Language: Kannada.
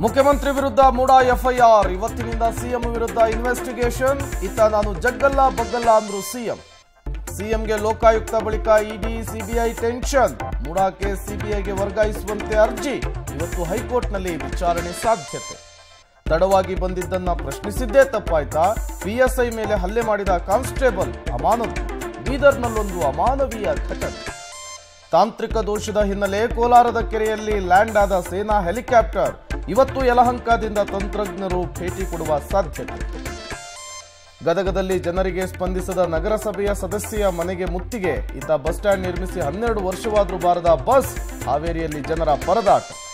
ಮುಖ್ಯಮಂತ್ರಿ ವಿರುದ್ಧ ಮೂಡಾ ಎಫ್ಐಆರ್ ಇವತ್ತಿನಿಂದ ಸಿಎಂ ವಿರುದ್ಧ ಇನ್ವೆಸ್ಟಿಗೇಷನ್. ಇತ್ತ ನಾನು ಜಗ್ಗಲ್ಲ ಬಗ್ಗಲ್ಲ ಅಂದ್ರು ಸಿಎಂಗೆ ಲೋಕಾಯುಕ್ತ ಬಳಿಕ ಇಡಿ ಸಿಬಿಐ ಟೆನ್ಷನ್. ಮೂಡಾಕ್ಕೆ ಸಿಬಿಐಗೆ ವರ್ಗಾಯಿಸುವಂತೆ ಅರ್ಜಿ. ಇವತ್ತು ಹೈಕೋರ್ಟ್ನಲ್ಲಿ ವಿಚಾರಣೆ ಸಾಧ್ಯತೆ. ತಡವಾಗಿ ಬಂದಿದ್ದನ್ನ ಪ್ರಶ್ನಿಸಿದ್ದೇ ತಪ್ಪಾಯ್ತಾ? ಪಿಎಸ್ಐ ಮೇಲೆ ಹಲ್ಲೆ ಮಾಡಿದ ಕಾನ್ಸ್ಟೇಬಲ್ ಅಮಾನತು. ಬೀದರ್ನಲ್ಲೊಂದು ಅಮಾನವೀಯ ಘಟನೆ. ತಾಂತ್ರಿಕ ದೋಷದ ಹಿನ್ನೆಲೆ ಕೋಲಾರದ ಕೆರೆಯಲ್ಲಿ ಲ್ಯಾಂಡ್ ಆದ ಸೇನಾ ಹೆಲಿಕಾಪ್ಟರ್. ಇವತ್ತು ಯಲಹಂಕದಿಂದ ತಂತ್ರಜ್ಞರು ಭೇಟಿ ಕೊಡುವ ಸಾಧ್ಯತೆ. ಗದಗದಲ್ಲಿ ಜನರಿಗೆ ಸ್ಪಂದಿಸದ ನಗರಸಭೆಯ ಸದಸ್ಯೆಯ ಮನೆಗೆ ಮುತ್ತಿಗೆ. ಇತ್ತ ಬಸ್ ಸ್ಟ್ಯಾಂಡ್ ನಿರ್ಮಿಸಿ 12 ವರ್ಷವಾದರೂ ಬಾರದ ಬಸ್. ಹಾವೇರಿಯಲ್ಲಿ ಜನರ ಪರದಾಟ.